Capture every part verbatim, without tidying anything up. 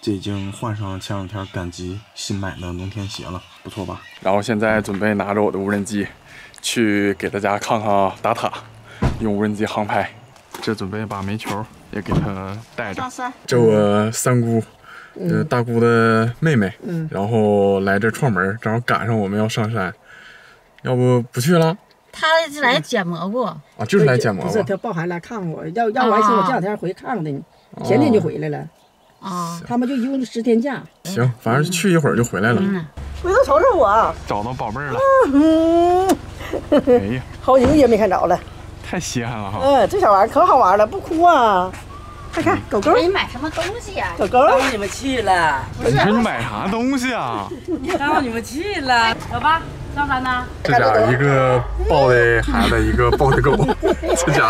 这已经换上前两天赶集新买的农田鞋了，不错吧？ 然后现在准备拿着我的无人机，去给大家看看打塔，用无人机航拍。这准备把煤球也给他带着。这我三姑，呃，大姑的妹妹，嗯，然后来这串门，正好赶上我们要上山，要不不去了？ 他是来捡蘑菇啊， 就是来捡蘑菇。 不是，他包含来看我，要要完行，我这两天回看看的呢，前天就回来了。啊，他们就一共就十天假。 行，反正去一会儿就回来了。 回头瞅瞅我， 找到宝贝儿了。 嗯，哎呀，好几个月没看着了。 太稀罕了哈！ 嗯，这小玩意儿可好玩了，不哭啊！快看狗狗！ 你买什么东西呀？ 狗狗， 耽误你们去了。 你说你买啥东西啊？ 耽误你们去了。走吧，上山呢。 这家一个抱的孩子，一个抱的狗，这家。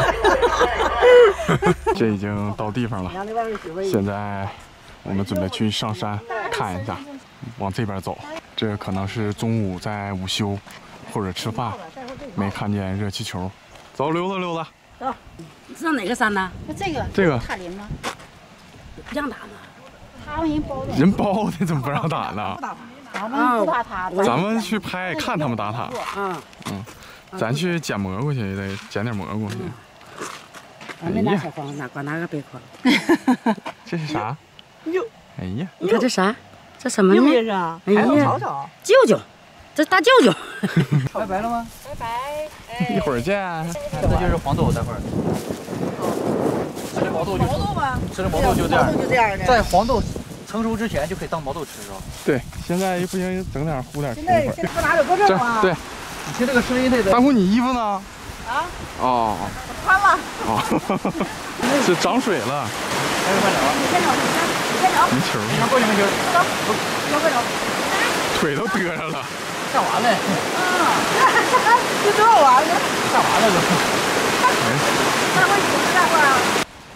这已经到地方了，现在我们准备去上山看一下，往这边走。这可能是中午在午休或者吃饭。没看见热气球，走溜达溜达。 走，上哪个山呢？ 这个这个塔林吗？ 不让打吗？ 他们人包的。 人包的怎么不让打呢？ 咱们不打塔。 咱们去拍看他们打塔。嗯嗯，咱去捡蘑菇去，得捡点蘑菇去。 俺没拿小筐，拿光拿个背筐。 这是啥？ 哟， 哎呀， 你看这啥？这什么呢？ 哎呀，瞅瞅， 舅舅。这大舅舅， 拜拜了吗？ 拜拜， 一会儿见。 这就是黄豆，待会儿。吃这毛豆就吃这毛豆就这样， 就这样的。 在黄豆成熟之前就可以当毛豆吃，是吧？ 对，现在不行，整点糊点。 现在现在搁哪有多正啊？ 对， 你听这个声音得。 大姑，你衣服呢？ 啊？ 哦。 穿了。 哦。是涨水了。 还有快点啊！ 你先找，你先，你先找。 煤球。 你先过去煤球。 走，走快走。 腿都嘚上了， 下完了， 啊，就这玩意儿， 下完了都。 待会儿你们待会儿啊。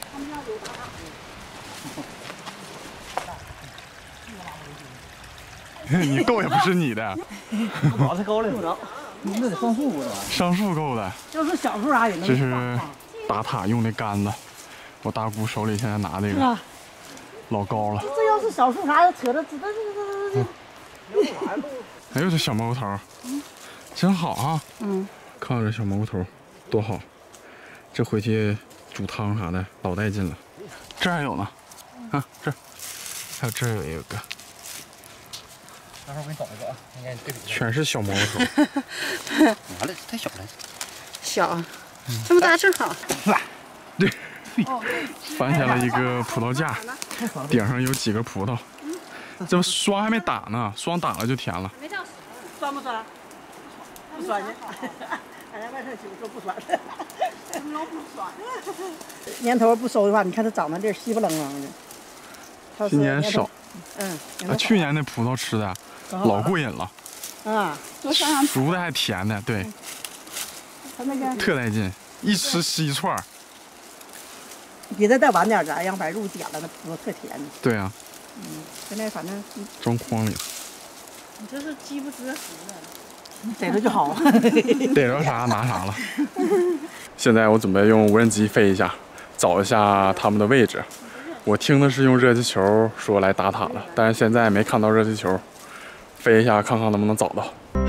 你够也不是你的， 脑袋高了不着，那得上树是吧？ 上树够的。 就是小树啥也能。 这是打塔用的杆子，我大姑手里现在拿这个，老高了。 这要是小树啥，扯着，这这这这这。 哎呦，这小蘑菇头，真好啊！嗯，看看这小蘑菇头，多好！这回去煮汤啥的老带劲了。这还有呢，啊，这还有这有一个， 待会儿我给你找一个啊，应该对比。 全是小蘑菇头。 完了，太小了。 小，这么大正好。 对，发现了一个葡萄架，顶上有几个葡萄。这霜还没打呢，霜打了就甜了。 酸不酸？不酸的。俺家外甥媳妇说不酸。什么不酸？年头不收的话，你看它长在这稀不楞楞的。 今年少。 嗯。 啊，去年那葡萄吃的老过瘾了。 啊， 熟的还甜的，对。特带劲，一吃吃一串。 比它再晚点咱让把肉点了，那葡萄特甜。 对啊。 嗯，现在反正装筐里了。 你这是饥不择食的， 逮着就好。 逮着啥拿啥了。现在我准备用无人机飞一下，找一下他们的位置。我听的是用热气球说来打塔的，但是现在没看到热气球，飞一下看看能不能找到。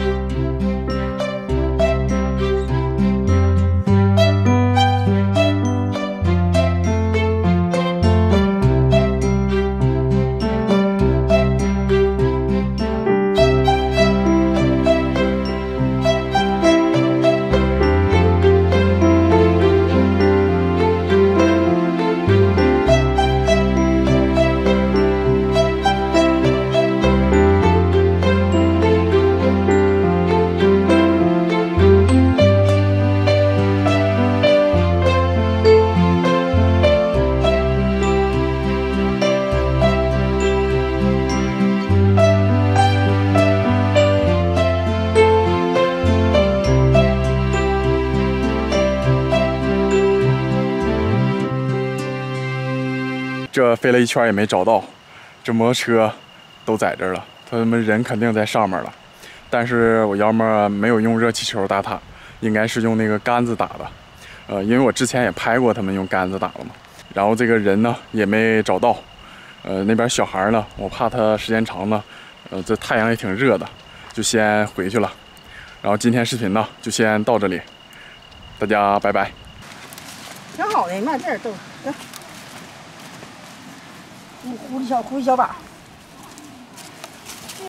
这飞了一圈也没找到，这摩托车都在这儿了，他们人肯定在上面了。但是我要么没有用热气球打塔，应该是用那个杆子打的。呃，因为我之前也拍过他们用杆子打了嘛。然后这个人呢也没找到， 呃，那边小孩呢，我怕他时间长呢，呃，这太阳也挺热的，就先回去了。然后今天视频呢，就先到这里，大家拜拜。 挺好的，慢点儿都，行。狐狸小狐狸小把。